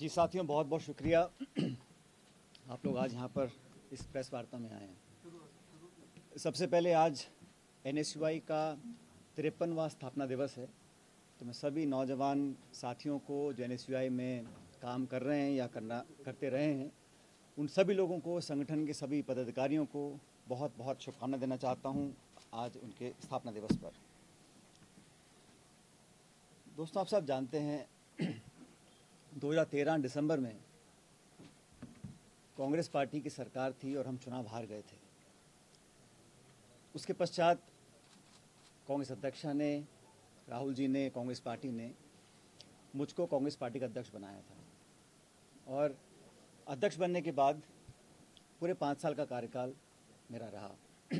जी साथियों, बहुत बहुत शुक्रिया आप लोग आज यहाँ पर इस प्रेस वार्ता में आए हैं। सबसे पहले आज एनएसयूआई का 53वां स्थापना दिवस है, तो मैं सभी नौजवान साथियों को जो एनएसयूआई में काम कर रहे हैं या करते रहे हैं, उन सभी लोगों को, संगठन के सभी पदाधिकारियों को बहुत बहुत शुभकामनाएं देना चाहता हूँ आज उनके स्थापना दिवस पर। दोस्तों, आप सब जानते हैं 2013 दिसंबर में कांग्रेस पार्टी की सरकार थी और हम चुनाव हार गए थे। उसके पश्चात कांग्रेस अध्यक्षा ने, राहुल जी ने, कांग्रेस पार्टी ने मुझको कांग्रेस पार्टी का अध्यक्ष बनाया था और अध्यक्ष बनने के बाद पूरे 5 साल का कार्यकाल मेरा रहा।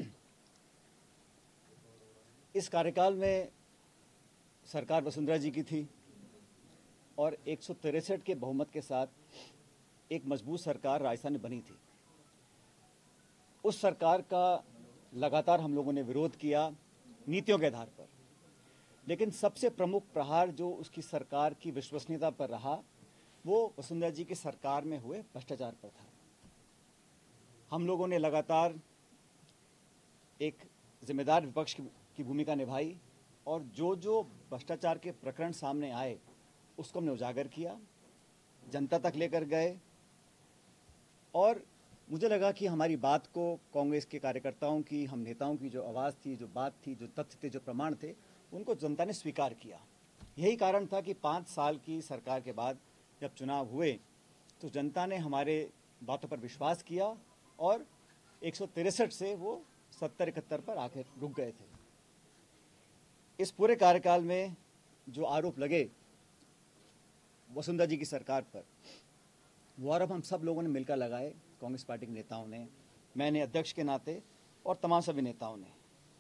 इस कार्यकाल में सरकार वसुंधरा जी की थी और 163 के बहुमत के साथ एक मजबूत सरकार राजस्थान में बनी थी। उस सरकार का लगातार हम लोगों ने विरोध किया नीतियों के आधार पर, लेकिन सबसे प्रमुख प्रहार जो उसकी सरकार की विश्वसनीयता पर रहा वो वसुंधरा जी की सरकार में हुए भ्रष्टाचार पर था। हम लोगों ने लगातार एक जिम्मेदार विपक्ष की भूमिका निभाई और जो जो भ्रष्टाचार के प्रकरण सामने आए उसको हमने उजागर किया, जनता तक लेकर गए और मुझे लगा कि हमारी बात को कांग्रेस के कार्यकर्ताओं की, हम नेताओं की जो आवाज़ थी, जो बात थी, जो तथ्य थे, जो प्रमाण थे, उनको जनता ने स्वीकार किया। यही कारण था कि 5 साल की सरकार के बाद जब चुनाव हुए तो जनता ने हमारे बातों पर विश्वास किया और 163 से वो 70-71 पर आकर रुक गए थे। इस पूरे कार्यकाल में जो आरोप लगे वसुंधरा जी की सरकार पर, वो आरोप हम सब लोगों ने मिलकर लगाए, कांग्रेस पार्टी के नेताओं ने, मैंने अध्यक्ष के नाते और तमाम सभी नेताओं ने।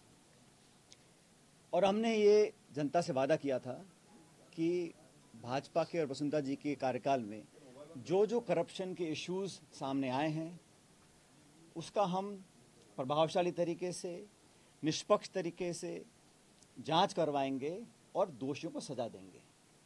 और हमने ये जनता से वादा किया था कि भाजपा के और वसुंधरा जी के कार्यकाल में जो जो करप्शन के इश्यूज सामने आए हैं उसका हम प्रभावशाली तरीके से, निष्पक्ष तरीके से जांच करवाएंगे और दोषियों को सजा देंगे।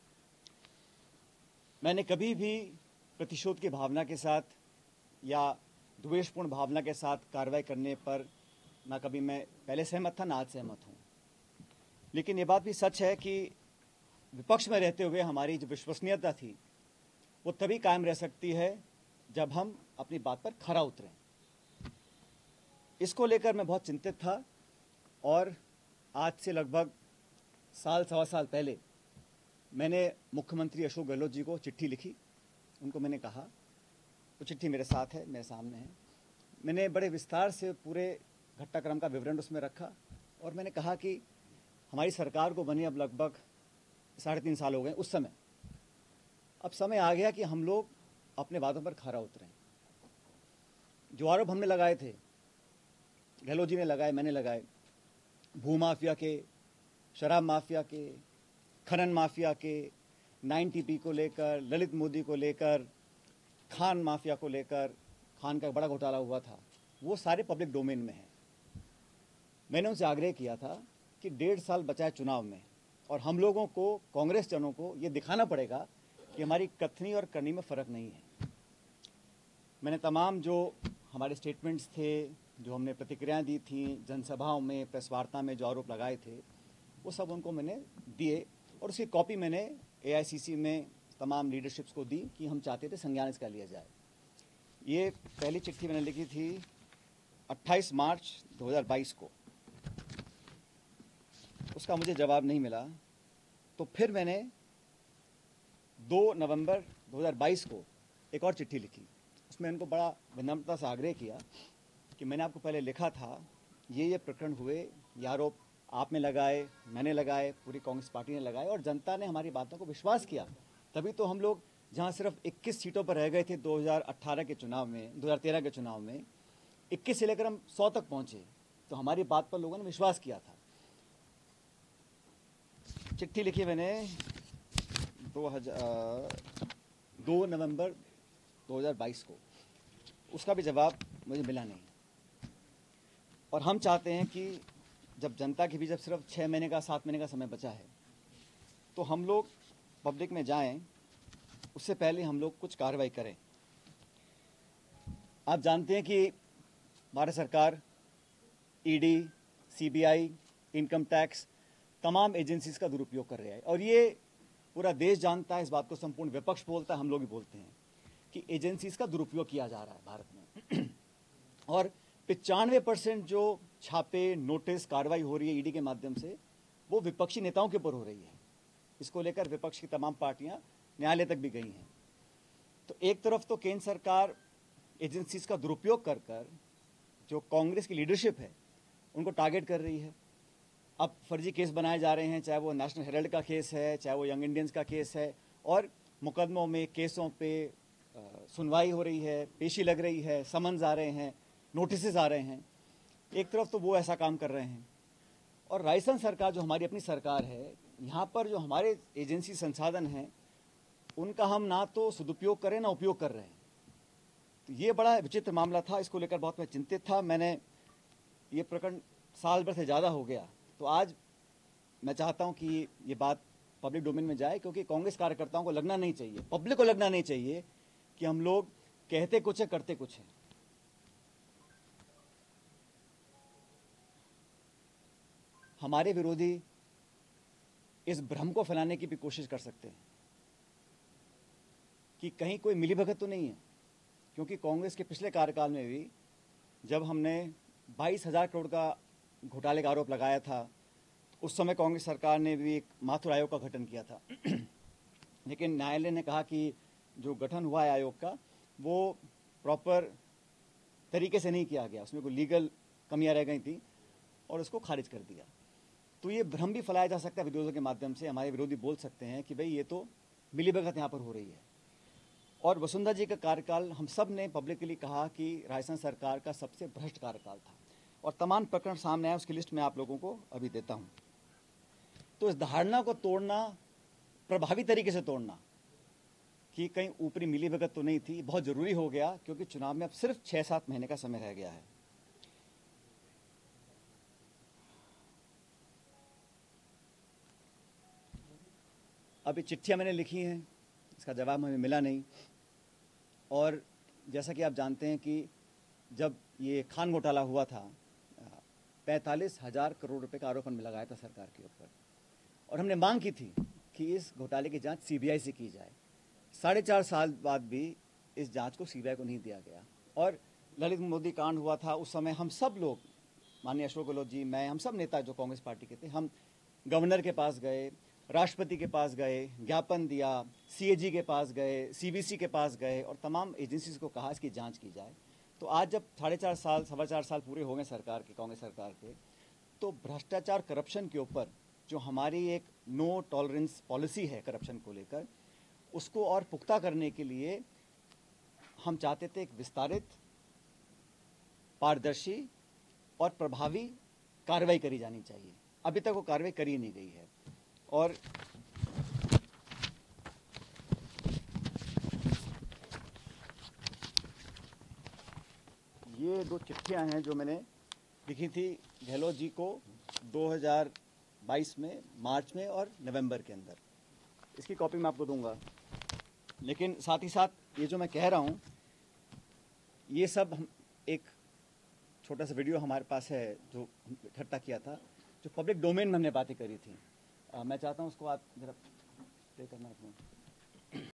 मैंने कभी भी प्रतिशोध की भावना के साथ या द्वेषपूर्ण भावना के साथ कार्रवाई करने पर ना कभी मैं पहले सहमत था, ना आज सहमत हूँ। लेकिन ये बात भी सच है कि विपक्ष में रहते हुए हमारी जो विश्वसनीयता थी वो तभी कायम रह सकती है जब हम अपनी बात पर खरा उतरें। इसको लेकर मैं बहुत चिंतित था और आज से लगभग सवा साल पहले मैंने मुख्यमंत्री अशोक गहलोत जी को चिट्ठी लिखी। उनको मैंने कहा, वो चिट्ठी मेरे साथ है, मेरे सामने है, मैंने बड़े विस्तार से पूरे घटनाक्रम का विवरण उसमें रखा और मैंने कहा कि हमारी सरकार को बने अब लगभग 3.5 साल हो गए। उस समय अब समय आ गया कि हम लोग अपने वादों पर खरा उतरें। जो आरोप हमने लगाए थे, गहलोत जी ने लगाए, मैंने लगाए, भूमाफिया के, शराब माफिया के, खनन माफिया के, 9TP को लेकर, ललित मोदी को लेकर, खान माफिया को लेकर, खान का बड़ा घोटाला हुआ था, वो सारे पब्लिक डोमेन में हैं। मैंने उनसे आग्रह किया था कि 1.5 साल बचा है चुनाव में और हम लोगों को, कांग्रेस जनों को ये दिखाना पड़ेगा कि हमारी कथनी और करनी में फ़र्क नहीं है। मैंने तमाम जो हमारे स्टेटमेंट्स थे, जो हमने प्रतिक्रियाएं दी थी, जनसभाओं में, प्रेस वार्ता में जो आरोप लगाए थे, वो सब उनको मैंने दिए और उसकी कॉपी मैंने AICC में तमाम लीडरशिप्स को दी कि हम चाहते थे संज्ञान इसका लिया जाए। ये पहली चिट्ठी मैंने लिखी थी 28 मार्च 2022 को। उसका मुझे जवाब नहीं मिला, तो फिर मैंने 2 नवंबर 2022 को एक और चिट्ठी लिखी। उसमें उनको बड़ा विनम्रता से आग्रह किया कि मैंने आपको पहले लिखा था, ये प्रकरण हुए, ये आरोप आपने लगाए, मैंने लगाए, पूरी कांग्रेस पार्टी ने लगाए और जनता ने हमारी बातों को विश्वास किया। तभी तो हम लोग जहां सिर्फ 21 सीटों पर रह गए थे 2018 के चुनाव में, 2013 के चुनाव में 21 से लेकर हम 100 तक पहुंचे, तो हमारी बात पर लोगों ने विश्वास किया था। चिट्ठी लिखी मैंने 2 नवंबर 2022 को, उसका भी जवाब मुझे मिला नहीं। और हम चाहते हैं कि जब जनता के बीच जब सिर्फ 6 महीने का, 7 महीने का समय बचा है, तो हम लोग पब्लिक में जाएं, उससे पहले हम लोग कुछ कार्रवाई करें। आप जानते हैं कि भारत सरकार ईडी, सीबीआई, इनकम टैक्स तमाम एजेंसीज का दुरुपयोग कर रहा है, और ये पूरा देश जानता है, इस बात को संपूर्ण विपक्ष बोलता है, हम लोग भी बोलते हैं कि एजेंसीज का दुरुपयोग किया जा रहा है भारत में। और 95% जो छापे, नोटिस, कार्रवाई हो रही है ईडी के माध्यम से, वो विपक्षी नेताओं के ऊपर हो रही है। इसको लेकर विपक्ष की तमाम पार्टियां न्यायालय तक भी गई हैं। तो एक तरफ तो केंद्र सरकार एजेंसीज का दुरुपयोग कर कर जो कांग्रेस की लीडरशिप है उनको टारगेट कर रही है। अब फर्जी केस बनाए जा रहे हैं, चाहे वो नेशनल हेराल्ड का केस है, चाहे वो यंग इंडियंस का केस है, और मुकदमों में, केसों पे सुनवाई हो रही है, पेशी लग रही है, समन्स आ रहे हैं, नोटिस आ रहे हैं। एक तरफ तो वो ऐसा काम कर रहे हैं, और राजस्थान सरकार जो हमारी अपनी सरकार है, यहाँ पर जो हमारे एजेंसी संसाधन हैं उनका हम ना तो सदुपयोग करें ना उपयोग कर रहे हैं। तो ये बड़ा विचित्र मामला था, इसको लेकर बहुत मैं चिंतित था। मैंने ये प्रकरण साल भर से ज़्यादा हो गया, तो आज मैं चाहता हूँ कि ये बात पब्लिक डोमेन में जाए, क्योंकि कांग्रेस कार्यकर्ताओं को लगना नहीं चाहिए, पब्लिक को लगना नहीं चाहिए कि हम लोग कहते कुछ है, करते कुछ है। हमारे विरोधी इस भ्रम को फैलाने की भी कोशिश कर सकते हैं कि कहीं कोई मिलीभगत तो नहीं है, क्योंकि कांग्रेस के पिछले कार्यकाल में भी जब हमने 22,000 करोड़ का घोटाले का आरोप लगाया था, उस समय कांग्रेस सरकार ने भी एक माथुर आयोग का गठन किया था। लेकिन न्यायालय ने कहा कि जो गठन हुआ है आयोग का, वो प्रॉपर तरीके से नहीं किया गया, उसमें कोई लीगल कमियां रह गई थी, और उसको खारिज कर दिया। तो ये भ्रम भी फैलाया जा सकता है विरोधियों के माध्यम से। हमारे विरोधी बोल सकते हैं कि भाई ये तो मिलीभगत यहाँ पर हो रही है। और वसुंधरा जी का कार्यकाल हम सब ने पब्लिकली कहा कि राजस्थान सरकार का सबसे भ्रष्ट कार्यकाल था, और तमाम प्रकरण सामने आए, उसकी लिस्ट मैं आप लोगों को अभी देता हूँ। तो इस धारणा को तोड़ना, प्रभावी तरीके से तोड़ना कि कहीं ऊपरी मिलीभगत तो नहीं थी, बहुत ज़रूरी हो गया, क्योंकि चुनाव में अब सिर्फ 6-7 महीने का समय रह गया है। अभी चिट्ठियाँ मैंने लिखी हैं, इसका जवाब हमें मिला नहीं। और जैसा कि आप जानते हैं कि जब ये खान घोटाला हुआ था, 45,000 करोड़ रुपए का आरोप हमने लगाया था सरकार के ऊपर, और हमने मांग की थी कि इस घोटाले की जांच सीबीआई से की जाए। 4.5 साल बाद भी इस जांच को सीबीआई को नहीं दिया गया। और ललित मोदी कांड हुआ था, उस समय हम सब लोग, माननीय अशोक गहलोत जी, मैं, हम सब नेता जो कांग्रेस पार्टी के थे, हम गवर्नर के पास गए, राष्ट्रपति के पास गए, ज्ञापन दिया, सीएजी के पास गए, सीबीसी के पास गए, और तमाम एजेंसीज को कहा इसकी जांच की जाए। तो आज जब 4.5 साल, 4.25 साल पूरे हो गए सरकार के, कांग्रेस सरकार के, तो भ्रष्टाचार, करप्शन के ऊपर जो हमारी एक नो टॉलरेंस पॉलिसी है करप्शन को लेकर, उसको और पुख्ता करने के लिए हम चाहते थे एक विस्तारित, पारदर्शी और प्रभावी कार्रवाई करी जानी चाहिए। अभी तक वो कार्रवाई करी नहीं गई है। और ये 2 चिट्ठियां हैं जो मैंने लिखी थी गहलोत जी को 2022 में, मार्च में और नवंबर के अंदर। इसकी कॉपी मैं आपको दूंगा। लेकिन साथ ही साथ ये जो मैं कह रहा हूँ, ये सब हम एक छोटा सा वीडियो हमारे पास है जो इकट्ठा किया था, जो पब्लिक डोमेन में हमने बातें करी थी। मैं चाहता हूँ उसको आप जरा प्ले करना अपना।